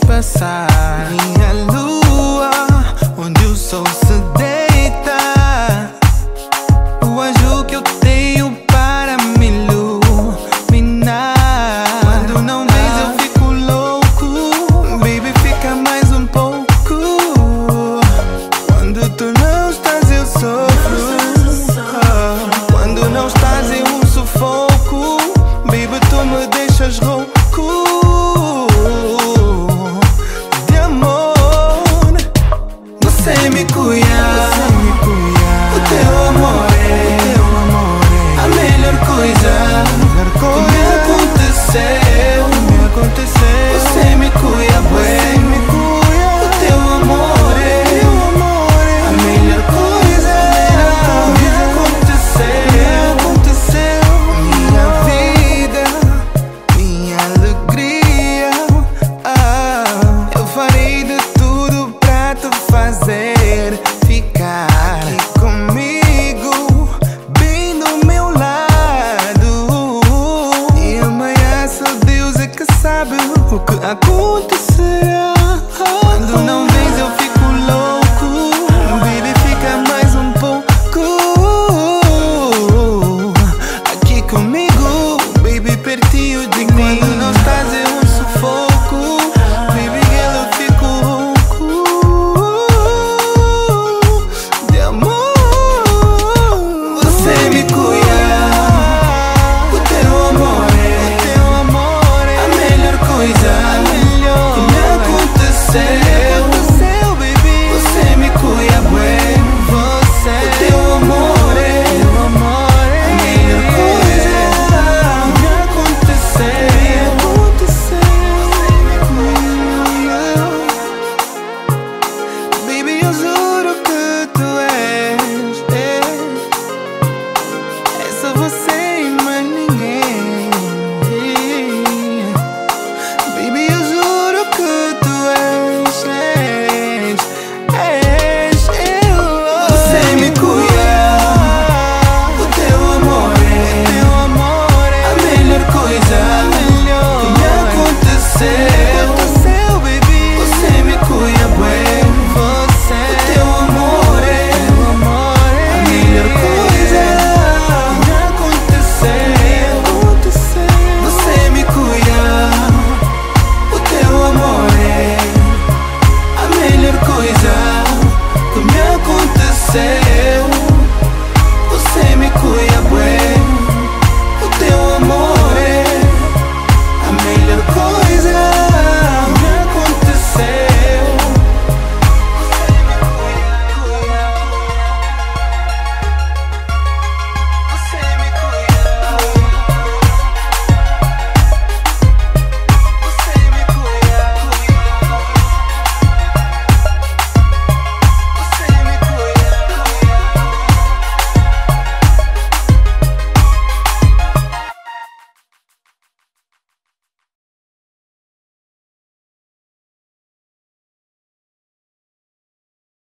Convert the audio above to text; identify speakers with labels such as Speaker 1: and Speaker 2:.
Speaker 1: passar. Minha lua, onde o sol se deita, o anjo que eu tenho para me iluminar. Quando não vês eu fico louco, baby, fica mais um pouco. Quando tu não estás eu sofro, quando não estás eu um sufoco, baby, tu me deixas rouco de amor. Você me cuida, o teu amor é a melhor coisa que me aconteceu. Você me cuida bem, o teu amor é a melhor coisa que me aconteceu. Minha vida, minha alegria, eu farei de tudo pra te fazer ficar aqui comigo, bem do meu lado. E amanhã só Deus é que sabe o que acontecerá. Quando não